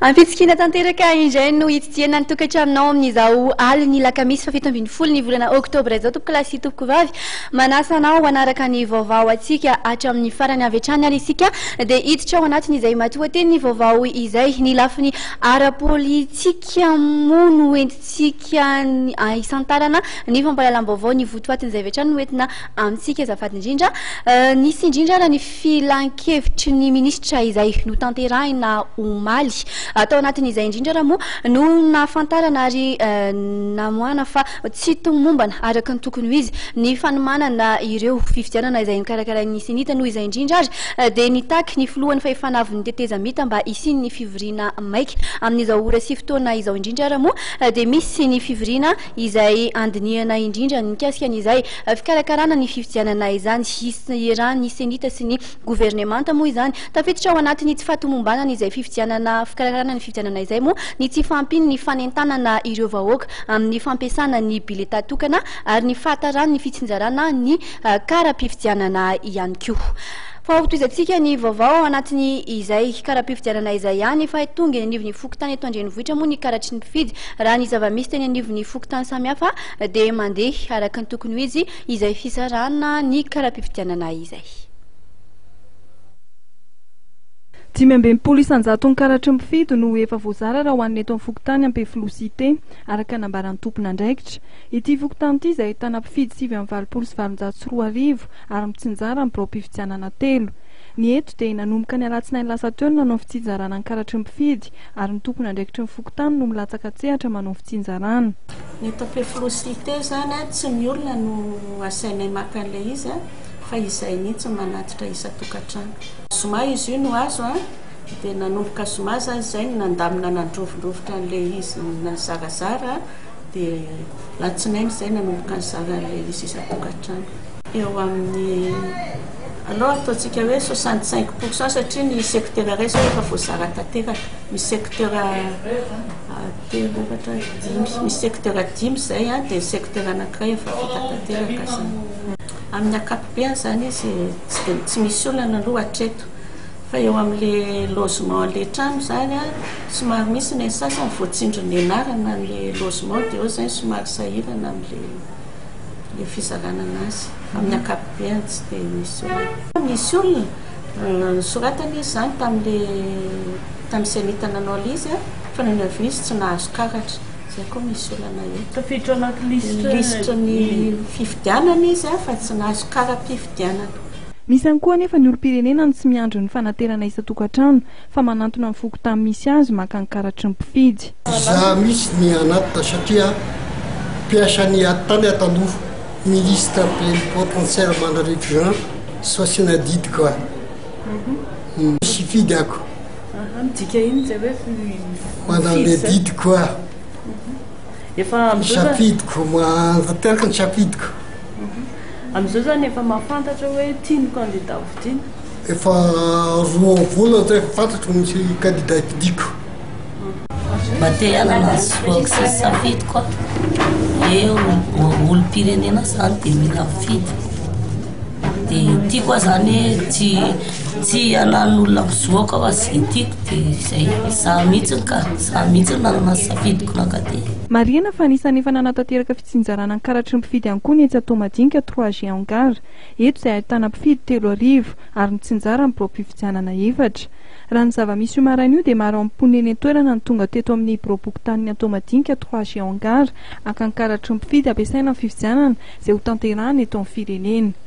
Ampitsikina tanteraka indray no hitidiana ny tokantraminao amin'izao aliny lakamisy fa 17 ny volana oktobra izao tompoko lahy sy tompoko vavy manasa anao hanaraka ny vaovao atsika hatramin'ny farany avy hatrany ary isika dia hiditra ao anatin'izay matohateny ny vaovao izay ny lafiny ara-politika moa no entintsika isantarana ny fampahalalam-baovao ny votoatin'izay avy hatrany no entina amintsika azafady indrindra nisy indrindra raha ny filan-kevitry ny minisitra izay no tanterahina omaly atao anatin'izay indrindra raha moa no nafantarana ary namoana fa tsy tomombana araka ny tokony ho izy ny fanomanana ireo fifidianana izay nikarakarain'ny sinita noho izay indrindra ary dia nitaky ny filohan'ny fahefanavy ny tetezamita mba isiny ny fivoriana maika amin'izao ora sy fotoana izao indrindra raha moa dia misy ny fivoriana izay andiniana indrindra nikasikan'izay fikarakarana ny fifidianana izany iran ny senita sy ny gouvernemanta moa izany tafiditra ao anatiny tsy fahatomombanana izay fifidianana fikarakarana ny fifidianana izay moa ny tsy fampiny ny fanentanana ireo vahoaka amin'ny fampiasana ny bileta tokana ary ny fahatarany ny fitsinjarana ny kara-pifidianana ihany koa fa hotoizantsika ny vaovao anatiny izay kara-pifidianana izay ihany efa tonga ny anivon'ny fokontany eto an-drenivohitra moa ny karatry ny mpifidy raha ny zava-misy teny anivon'ny fokontany samihafa dia mandeha araka ny tokony ho izy izay fizarana ny kara-pifidianana izay 520 isanjato ny karatry mpifidy no efa voazara raha ho an'ny eto amin'ny fokontany ampefilosité araka nambaran'ny tompona andraikitra ity fokontany ity izay ahitana mpifidy 720 sy 704 ary mitsinjara amin'ny mpifidianana 3 ny eto dia nanomboka ny alatsinainy lasa teo no nanao fitsinjarana ny karatry mpifidy ary ny tompona andraikitra ny fokontany no milatsaka tsehatra manao fitsinjarana ny eto ampefilosité zany tsy ny olona no asainay maka an'ilay izy fa izay nitsy manatitra isa-tokantrano soma izy io no azo dia nanomboka soma zany izay nandamina nandrovindrovitra an'ilay izy nazarazara dia latsinainy izay nanomboka ny zaran'ilay izy isa-tokantrano eo amin'ny aloha ataontsika hoe 65% satria ny secteur ray zao efa voazara tanteraka misy secteur misy secteur 10 zay dia secteur anankiray efa vita tanteraka zany amin'ny akapobeany zany izy tsy misy olana aloha hatreto fa eo amin'le logement le trano zany somary misy ny sasany voatsindrony anarana le logement dia eo zany somary sahirana amin'le fizarana anazy amin'ny akapobeany tsy dia misy olona soratana izy zany tamin'ny senita nanao lizy fa nanavy izy tsy nahazo karatra zay koa misy olana tafiditra anaty lisitra ny fifidianana izy fa tsy nahazo kara-pifidianana misy ihany koa anefa ny olo-pirenena no tsy miandro ny fanaterana isa-tokantrano fa manantona amin'ny fokontany misy azy maka ny karatry ny mpifidy zava-misy ny anatita satria mpiasany atany ataloha ministre plénipotentiaire mandeha sy fasiana didy koa misy fidy ako midika iny zay hoe mandeha didy koa efa safidiko mantanteraka ny safidiko amin'izao zany efa mahafantatra hoe tiany candidat vidiana efa roa volana zay fantatro misy candidat hipidiko mandeha anazy soaka sy safidiko eo olo-pirenena zany dia mila fidy dia ty koa zany tsy anan'olona mizoaka fa sy tiako dia zay za mihitsy nanana safidiko nakadia mariana fa anisan'ny efa nanatateraka fitsinjarana ny karatry mpifidy ihany koa ny etsy atao-madinika 3 juin angara eto izay ahitana mpifidy 3 ary mitsinjara amin'ny mpifidianana 4 raha ny zava-misy io maraina io dia maro amponeny toerana ny tonga teto amin'ny bropokotaniny atao-madinika 3 juin angara aka ny karatry mpifidy ampiasaina amin'ny fifidianana izay ho tanterahana eto amin'ny firenena